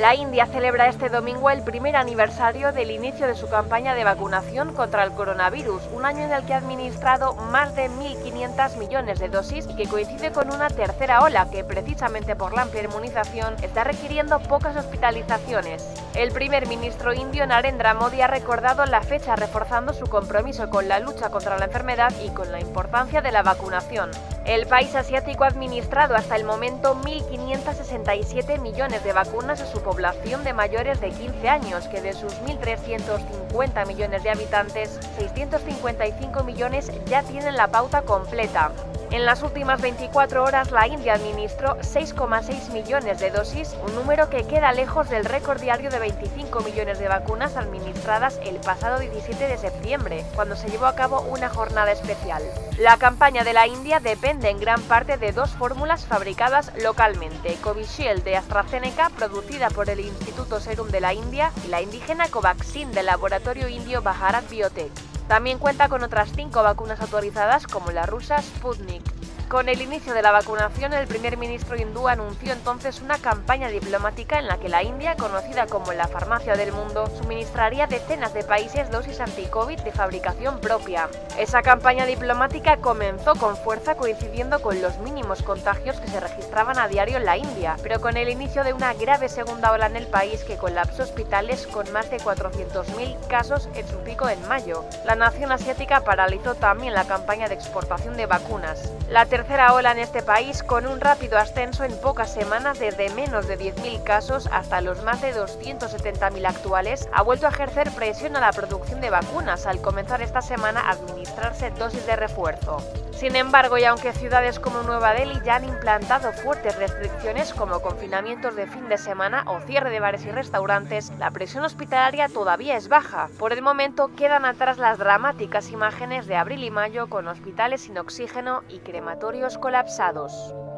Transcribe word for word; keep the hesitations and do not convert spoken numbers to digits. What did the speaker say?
La India celebra este domingo el primer aniversario del inicio de su campaña de vacunación contra el coronavirus, un año en el que ha administrado más de mil quinientos millones de dosis y que coincide con una tercera ola que, precisamente por la amplia inmunización, está requiriendo pocas hospitalizaciones. El primer ministro indio Narendra Modi ha recordado la fecha reforzando su compromiso con la lucha contra la enfermedad y con la importancia de la vacunación. El país asiático ha administrado hasta el momento mil quinientos sesenta y siete millones de vacunas a su población de mayores de quince años, que de sus mil trescientos cincuenta millones de habitantes, seiscientos cincuenta y cinco millones ya tienen la pauta completa. En las últimas veinticuatro horas, la India administró seis coma seis millones de dosis, un número que queda lejos del récord diario de veinticinco millones de vacunas administradas el pasado diecisiete de septiembre, cuando se llevó a cabo una jornada especial. La campaña de la India depende en gran parte de dos fórmulas fabricadas localmente: Covishield de AstraZeneca, producida por el Instituto Serum de la India, y la indígena Covaxin del laboratorio indio Bharat Biotech. También cuenta con otras cinco vacunas autorizadas, como la rusa Sputnik. Con el inicio de la vacunación, el primer ministro hindú anunció entonces una campaña diplomática en la que la India, conocida como la farmacia del mundo, suministraría a decenas de países dosis anti-COVID de fabricación propia. Esa campaña diplomática comenzó con fuerza coincidiendo con los mínimos contagios que se registraban a diario en la India, pero con el inicio de una grave segunda ola en el país que colapsó hospitales con más de cuatrocientos mil casos en su pico en mayo. La nación asiática paralizó también la campaña de exportación de vacunas. La tercera ola en este país, con un rápido ascenso en pocas semanas desde menos de diez mil casos hasta los más de doscientos setenta mil actuales, ha vuelto a ejercer presión a la producción de vacunas al comenzar esta semana a administrarse dosis de refuerzo. Sin embargo, y aunque ciudades como Nueva Delhi ya han implantado fuertes restricciones como confinamientos de fin de semana o cierre de bares y restaurantes, la presión hospitalaria todavía es baja. Por el momento quedan atrás las dramáticas imágenes de abril y mayo con hospitales sin oxígeno y crematorios colapsados.